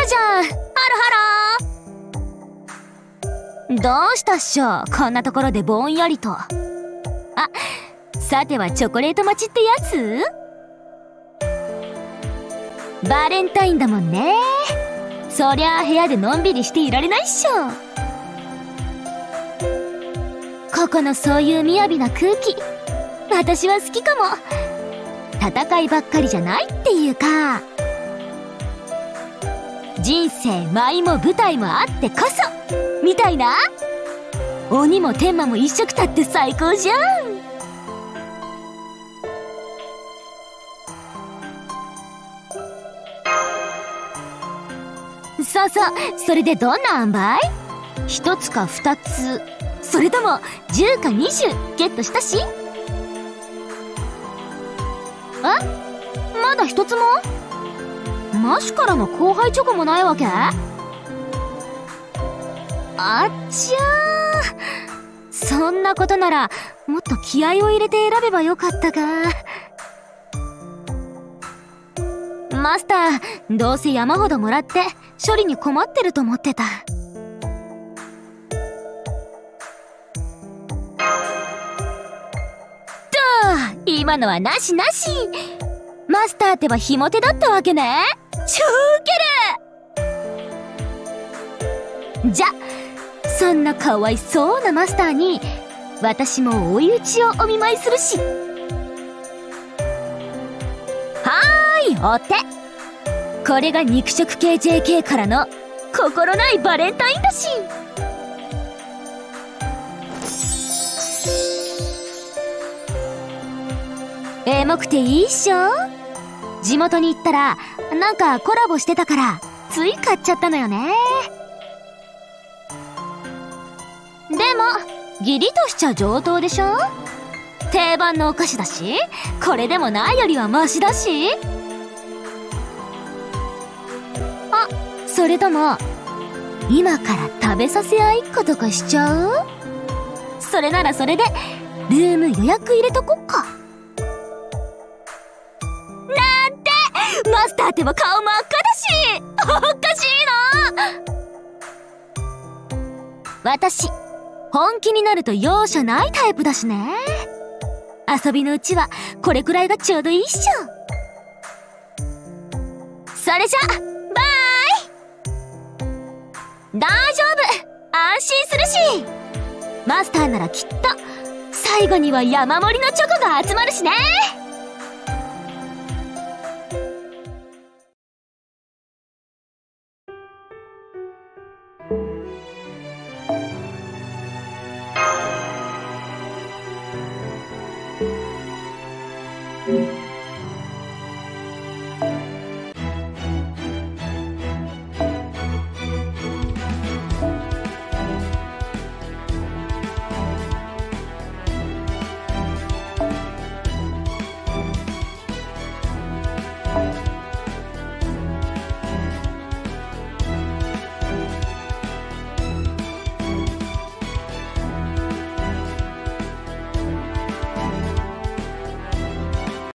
じゃん。ハロハロ。どうしたっしょ、こんなところでぼんやりと。あ、さてはチョコレート待ちってやつ？バレンタインだもんね。そりゃあ部屋でのんびりしていられないっしょ。ここのそういう雅な空気、私は好きかも。戦いばっかりじゃないっていうか、人生舞も舞台もあってこそみたいな。鬼も天魔も一緒くたって最高じゃん。そうそう、それでどんな塩梅？1つか2つ、それとも10か20ゲットしたし？え？まだ1つも？マシからの後輩チョコもないわけ？あっちゃー、そんなことならもっと気合を入れて選べばよかったか。マスター、どうせ山ほどもらって処理に困ってると思ってた。今のはなしなし。マスターってばひも手だったわけね。超ウケる。じゃ、そんなかわいそうなマスターに私も追い打ちをお見舞いするし。はーい、お手。これが肉食系 JK からの心ないバレンタインだし。エモくていいっしょ。地元に行ったらなんかコラボしてたからつい買っちゃったのよね。でも義理としちゃ上等でしょ。定番のお菓子だし、これでもないよりはマシだし。あ、それとも今から食べさせ合いっことかしちゃう？それならそれでルーム予約入れとこっか。マスターってば顔真っ赤だし、おかしいな。私本気になると容赦ないタイプだしね。遊びのうちはこれくらいがちょうどいいっしょ。それじゃバイ。大丈夫、安心するし。マスターならきっと最後には山盛りのチョコが集まるしね。